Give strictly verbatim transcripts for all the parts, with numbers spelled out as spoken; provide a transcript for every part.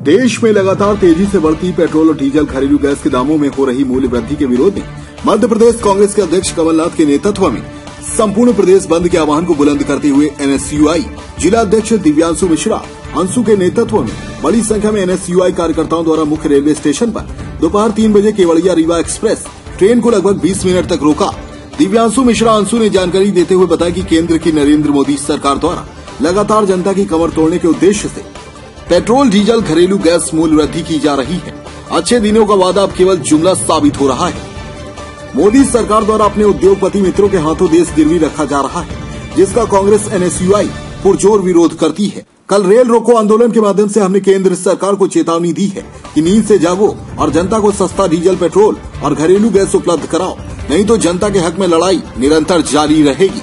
देश में लगातार तेजी से बढ़ती पेट्रोल और डीजल घरेलू गैस के दामों में हो रही मूल्य वृद्धि के विरोध में मध्य प्रदेश कांग्रेस के अध्यक्ष कमलनाथ के नेतृत्व में संपूर्ण प्रदेश बंद के आह्वान को बुलंद करते हुए एनएसयूआई जिला अध्यक्ष दिव्यांशु मिश्रा अंशु के नेतृत्व में बड़ी संख्या में एनएसयूआई कार्यकर्ताओं द्वारा मुख्य रेलवे स्टेशन पर दोपहर तीन बजे केवड़िया रीवा एक्सप्रेस ट्रेन को लगभग बीस मिनट तक रोका। दिव्यांशु मिश्रा अंशु ने जानकारी देते हुए बताया कि केंद्र की नरेंद्र मोदी सरकार द्वारा लगातार जनता की कमर तोड़ने के उद्देश्य से पेट्रोल डीजल घरेलू गैस मूल्य वृद्धि की जा रही है। अच्छे दिनों का वादा अब केवल जुमला साबित हो रहा है। मोदी सरकार द्वारा अपने उद्योगपति मित्रों के हाथों देश गिरवी रखा जा रहा है, जिसका कांग्रेस एनएसयूआई पुरजोर विरोध करती है। कल रेल रोको आंदोलन के माध्यम से हमने केंद्र सरकार को चेतावनी दी है कि नींद से जागो और जनता को सस्ता डीजल पेट्रोल और घरेलू गैस उपलब्ध कराओ, नहीं तो जनता के हक में लड़ाई निरंतर जारी रहेगी।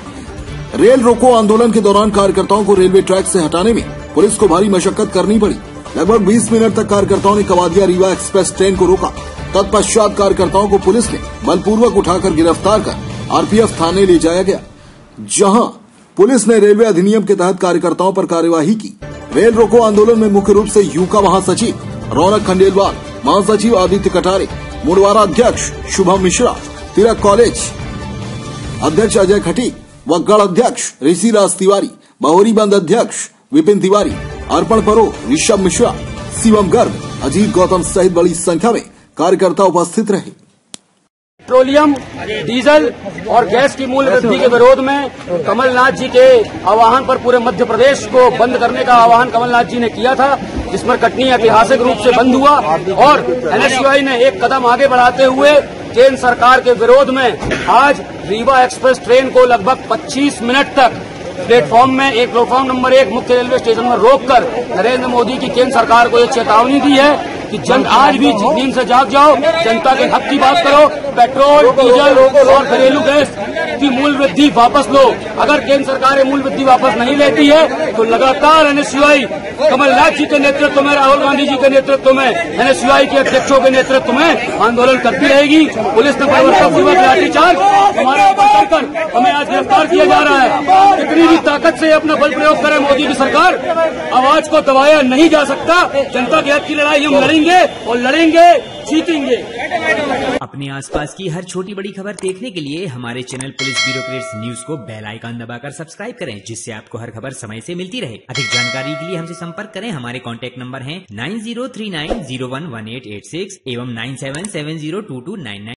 रेल रोको आंदोलन के दौरान कार्यकर्ताओं को रेलवे ट्रैक से हटाने में पुलिस को भारी मशक्कत करनी पड़ी। लगभग बीस मिनट तक कार्यकर्ताओं ने कवादिया रीवा एक्सप्रेस ट्रेन को रोका। तत्पश्चात कार्यकर्ताओं को पुलिस ने बलपूर्वक उठाकर गिरफ्तार कर आरपीएफ थाने ले जाया गया, जहां पुलिस ने रेलवे अधिनियम के तहत कार्यकर्ताओं पर कार्यवाही की। रेल रोको आंदोलन में मुख्य रूप से यूका महासचिव रौनक खंडेलवाल, महासचिव आदित्य कटारे, मुड़वारा अध्यक्ष शुभम मिश्रा, तिलक कॉलेज अध्यक्ष अजय खटीक, वक्गड़ अध्यक्ष ऋषि राज तिवारी, बहोरी बंद अध्यक्ष विपिन तिवारी, अर्पण परो, ऋषभ मिश्रा, शिवम गर्ग, अजीत गौतम सहित बड़ी संख्या में कार्यकर्ता उपस्थित रहे। पेट्रोलियम, डीजल और गैस की मूल्य वृद्धि के विरोध में कमलनाथ जी के आह्वान पर पूरे मध्य प्रदेश को बंद करने का आह्वान कमलनाथ जी ने किया था, जिस पर कटनी ऐतिहासिक रूप से बंद हुआ और एनएसयूआई ने एक कदम आगे बढ़ाते हुए केंद्र सरकार के विरोध में आज रीवा एक्सप्रेस ट्रेन को लगभग पच्चीस मिनट तक प्लेटफॉर्म में एक प्लेटफॉर्म नंबर एक मुख्य रेलवे स्टेशन में रोककर नरेंद्र मोदी की केंद्र सरकार को एक चेतावनी दी है कि जन आज भी नींद से जाग जाओ, जनता के हक की बात करो, पेट्रोल, डीजल और घरेलू गैस की मूल्य वृद्धि वापस लो। अगर केंद्र सरकार ये मूल्य वृद्धि वापस नहीं लेती है तो लगातार एनएसयूआई कमलनाथ जी के नेतृत्व में, राहुल गांधी जी के नेतृत्व में, एनएसयूआई के अध्यक्षों के नेतृत्व में आंदोलन करती रहेगी। पुलिस ने बर्बरपूर्वक लाठीचार्ज हमारे ऊपर कर हमें आज गिरफ्तार किया जा रहा है। कितनी भी ताकत से अपना बल प्रयोग करे मोदी की सरकार, आवाज को दबाया नहीं जा सकता। जनता के हक की लड़ाई हम लड़ेंगे और लड़ेंगे, जीतेंगे। अपने आसपास की हर छोटी बड़ी खबर देखने के लिए हमारे channel police bureau creates news को बेल आइकन दबाकर सब्सक्राइब करें, जिससे आपको हर खबर समय से मिलती रहे। अधिक जानकारी के लिए हमसे संपर्क करें। हमारे कॉन्टैक्ट नंबर है nine zero three nine zero one one eight eight six एवं nine seven seven zero two two nine nine.